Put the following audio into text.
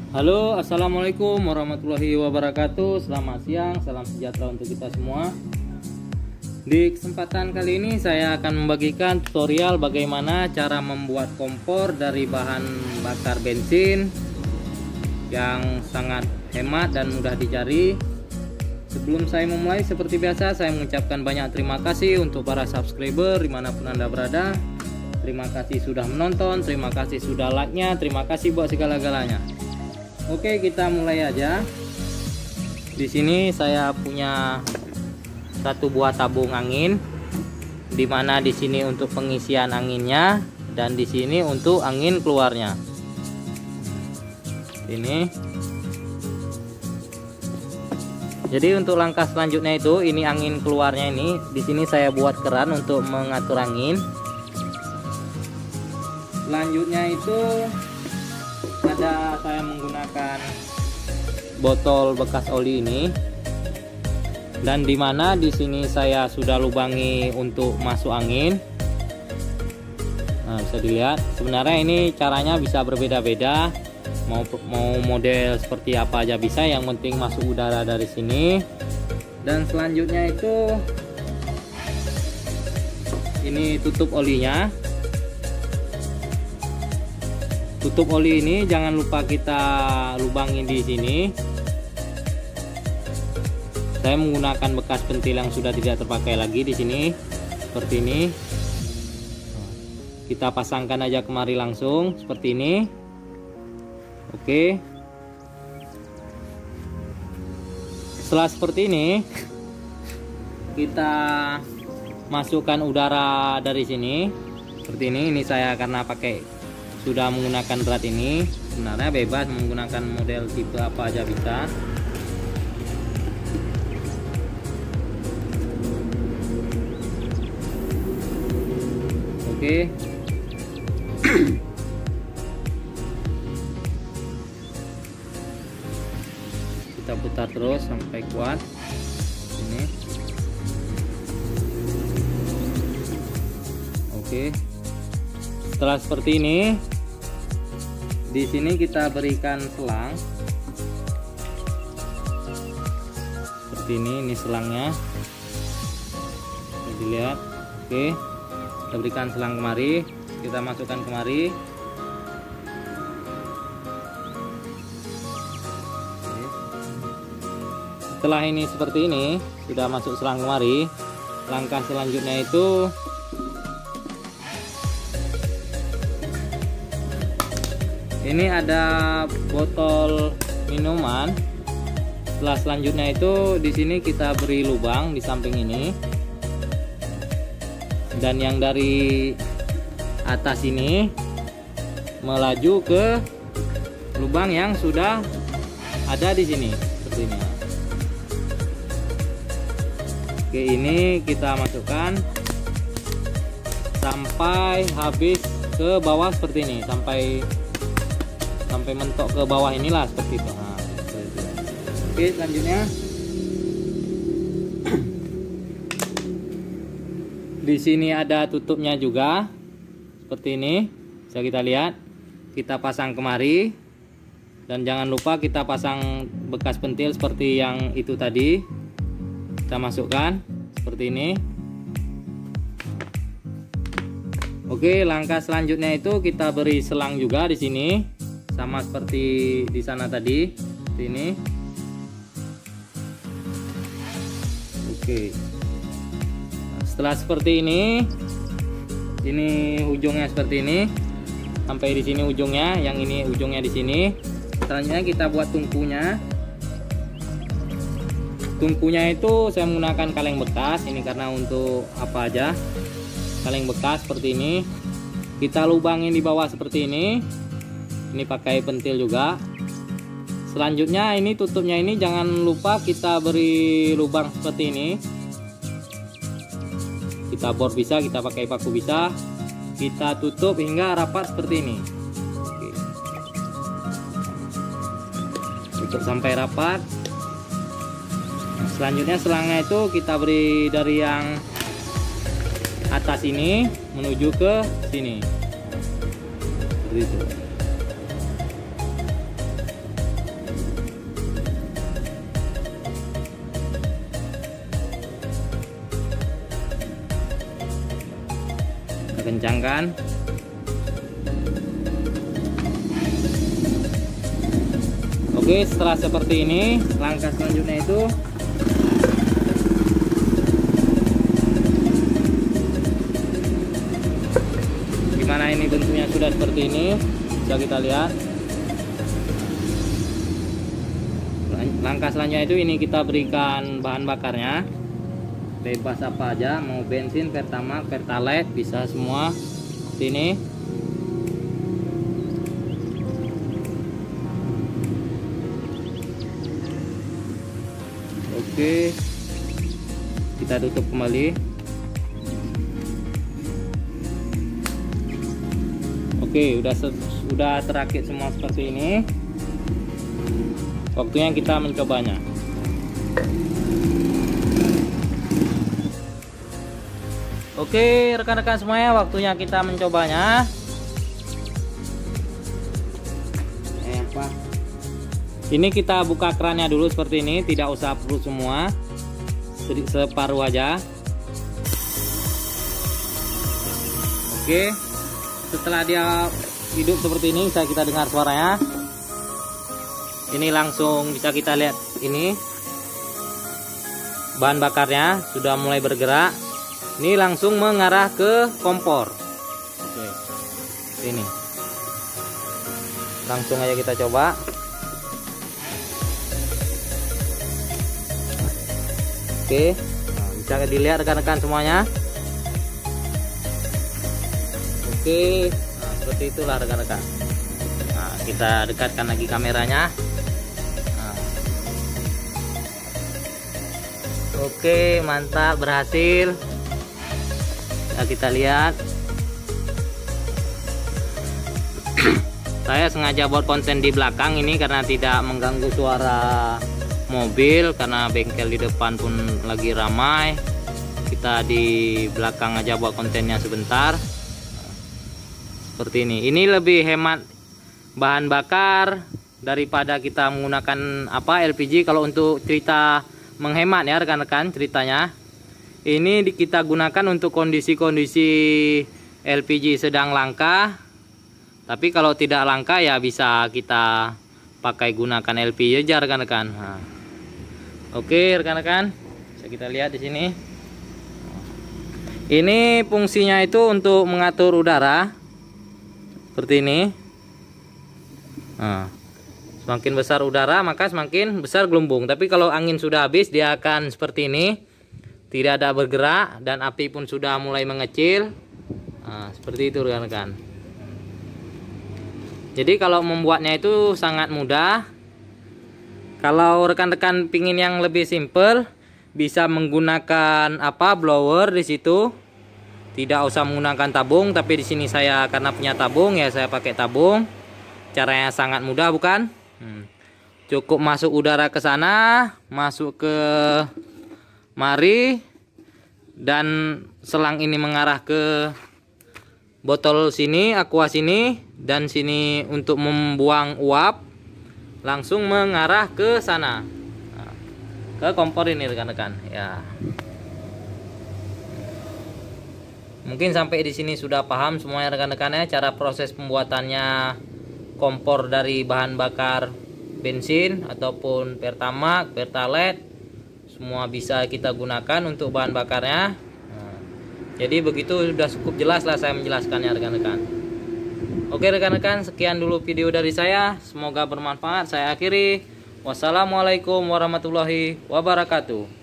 Halo, assalamualaikum warahmatullahi wabarakatuh. Selamat siang, salam sejahtera untuk kita semua. Di kesempatan kali ini saya akan membagikan tutorial bagaimana cara membuat kompor dari bahan bakar bensin yang sangat hemat dan mudah dicari. Sebelum saya memulai, seperti biasa saya mengucapkan banyak terima kasih untuk para subscriber dimanapun Anda berada. Terima kasih sudah menonton, terima kasih sudah like-nya, terima kasih buat segala-galanya. Oke, kita mulai aja. Di sini saya punya satu buah tabung angin, dimana di sini untuk pengisian anginnya dan di sini untuk angin keluarnya. Ini. Jadi untuk langkah selanjutnya itu, ini angin keluarnya ini. Di sini saya buat keran untuk mengatur angin. Selanjutnya itu saya menggunakan botol bekas oli ini, dan dimana di sini saya sudah lubangi untuk masuk angin. Nah, bisa dilihat sebenarnya ini caranya bisa berbeda-beda, mau model seperti apa aja bisa, yang penting masuk udara dari sini. Dan selanjutnya itu ini tutup olinya. Tutup oli ini jangan lupa kita lubangin di sini. Saya menggunakan bekas pentil yang sudah tidak terpakai lagi di sini, seperti ini. Kita pasangkan aja kemari langsung seperti ini. Oke. Setelah seperti ini, kita masukkan udara dari sini seperti ini. Ini saya karena sudah menggunakan berat ini, sebenarnya bebas menggunakan model tipe apa aja bisa. Oke. Kita putar terus sampai kuat. Ini. Oke. Setelah seperti ini, di sini kita berikan selang seperti ini selangnya, bisa dilihat. Oke, kita berikan selang kemari, kita masukkan kemari. Oke. Setelah ini seperti ini, sudah masuk selang kemari. Langkah selanjutnya itu ini ada botol minuman. Setelah selanjutnya itu di sini kita beri lubang di samping ini, dan yang dari atas ini melaju ke lubang yang sudah ada di sini seperti ini. Oke, ini kita masukkan sampai habis ke bawah seperti ini, sampai mentok ke bawah inilah seperti itu. Nah, seperti itu. Oke, selanjutnya di sini ada tutupnya juga seperti ini, bisa kita lihat. Kita pasang kemari, dan jangan lupa kita pasang bekas pentil seperti yang itu tadi. Kita masukkan seperti ini. Oke, langkah selanjutnya itu kita beri selang juga di sini, sama seperti di sana tadi, seperti ini. Oke. Setelah seperti ini ujungnya seperti ini, sampai di sini ujungnya, yang ini ujungnya di sini. Selanjutnya kita buat tungkunya. Tungkunya itu saya menggunakan kaleng bekas ini karena untuk apa aja. Kaleng bekas seperti ini. Kita lubangin di bawah seperti ini. Ini pakai pentil juga. Selanjutnya ini tutupnya ini jangan lupa kita beri lubang seperti ini. Kita bor bisa, kita pakai paku bisa. Kita tutup hingga rapat seperti ini. Oke. Tutup sampai rapat. Nah, selanjutnya selangnya itu kita beri dari yang atas ini menuju ke sini. Seperti itu. kita kencangkan. Oke, setelah seperti ini, langkah selanjutnya itu dimana ini bentuknya sudah seperti ini, bisa kita lihat. Langkah selanjutnya itu ini kita berikan bahan bakarnya, bebas apa aja, mau bensin, Pertamax, Pertalite, bisa semua sini. Oke, kita tutup kembali. Oke, udah terakit semua seperti ini. Waktunya kita mencobanya. Oke, rekan-rekan semuanya, waktunya kita mencobanya. Ini kita buka kerannya dulu seperti ini, tidak usah perlu semua, separuh aja. Oke, setelah dia hidup seperti ini, bisa kita dengar suaranya. Ini langsung bisa kita lihat, ini bahan bakarnya sudah mulai bergerak. Ini langsung mengarah ke kompor. Oke, ini langsung aja kita coba. Oke, nah, bisa dilihat rekan-rekan semuanya. Oke, nah, seperti itulah rekan-rekan. Nah, kita dekatkan lagi kameranya. Nah. Oke, mantap, berhasil. Nah, kita lihat. Saya sengaja buat konten di belakang ini karena tidak mengganggu suara mobil, karena bengkel di depan pun lagi ramai. Kita di belakang aja buat kontennya sebentar. Seperti ini. Ini lebih hemat bahan bakar daripada kita menggunakan LPG. Kalau untuk cerita menghemat ya rekan-rekan ceritanya. Ini kita gunakan untuk kondisi-kondisi LPG sedang langka. Tapi kalau tidak langka ya bisa kita pakai gunakan LPG aja rekan-rekan. Nah. Oke rekan-rekan, bisa kita lihat di sini. Ini fungsinya itu untuk mengatur udara seperti ini. Nah, semakin besar udara maka semakin besar gelembung. Tapi kalau angin sudah habis dia akan seperti ini, tidak ada bergerak dan api pun sudah mulai mengecil. Nah, seperti itu rekan-rekan. Jadi kalau membuatnya itu sangat mudah. Kalau rekan-rekan pingin yang lebih simple, bisa menggunakan blower di situ. Tidak usah menggunakan tabung, tapi di sini saya karena punya tabung ya saya pakai tabung. Caranya sangat mudah bukan? Cukup masuk udara ke sana, masuk ke mari, dan selang ini mengarah ke botol sini, aqua sini, dan sini untuk membuang uap. Langsung mengarah ke sana, nah, ke kompor ini rekan-rekan ya. Mungkin sampai di sini sudah paham semuanya rekan-rekan ya, cara proses pembuatannya kompor dari bahan bakar bensin ataupun Pertamax, Pertalite, semua bisa kita gunakan untuk bahan bakarnya. Nah, jadi begitu sudah cukup jelas lah saya menjelaskannya rekan-rekan. Oke rekan-rekan, sekian dulu video dari saya. Semoga bermanfaat. Saya akhiri. Wassalamualaikum warahmatullahi wabarakatuh.